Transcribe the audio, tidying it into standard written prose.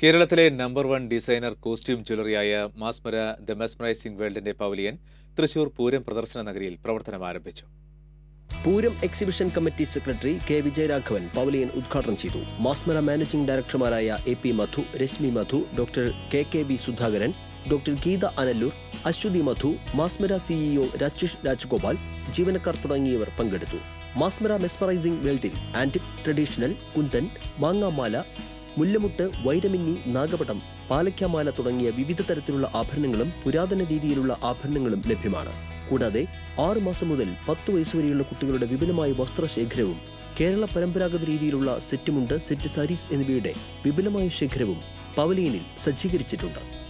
കേരളത്തിലെ number 1 designer costume ജ്വല്ലറിയായ Masmara the mesmerising വേൾഡിന്റെ പവലിയൻ തൃശൂർ പൂരം പ്രദർശന നഗരിയിൽ പ്രവർത്തനം ആരംഭിച്ചു. Pooram exhibition committee secretary K Vijayaraghavan pavilion ഉദ്ഘാടനം ചെയ്തു. മാസ്മര മാനേജിംഗ് ഡയറക്ടർമാരായ A P. Madhu, Rashmi Madhu, doctor K K V. Sudhakaran, doctor Geetha Anallur, Aswathy Madhu, Masmara CEO Rajesh Rajagopal, ജീവനക്കാർ തുടങ്ങിയവർ പങ്കെടുത്തു. മാസ്മര മെസ്മറൈസിംഗ് വേൾഡിൽ ആന്റിക്, ട്രഡീഷണൽ, കുന്തൻ, മാങ്ങാമാല, മുല്ലമുട്ട്, വൈരമിന്നി, നാഗപടം, പാലയ്ക്കാമാല തുടങ്ങിയ വിവിധ തരത്തിലുള്ള ആഭരണങ്ങളും പുരാതന രീതിയിലുള്ള ആഭരണങ്ങളും ലഭ്യമാണ്. കൂടാതെ 6 മാസം മുതൽ 10 വയസ്സുവരെയുള്ള കുട്ടികളുടെ വിപുലമായ വസ്ത്രശേഖരവും കേരള പരമ്പരാഗത രീതിയിലുള്ള സെറ്റ് മുണ്ട്, സെറ്റ് സാരീസ് എന്നിവയുടെ വിപുലമായ ശേഖരവും പവലിയനിൽ സജ്ജീകരിച്ചിട്ടുണ്ട്.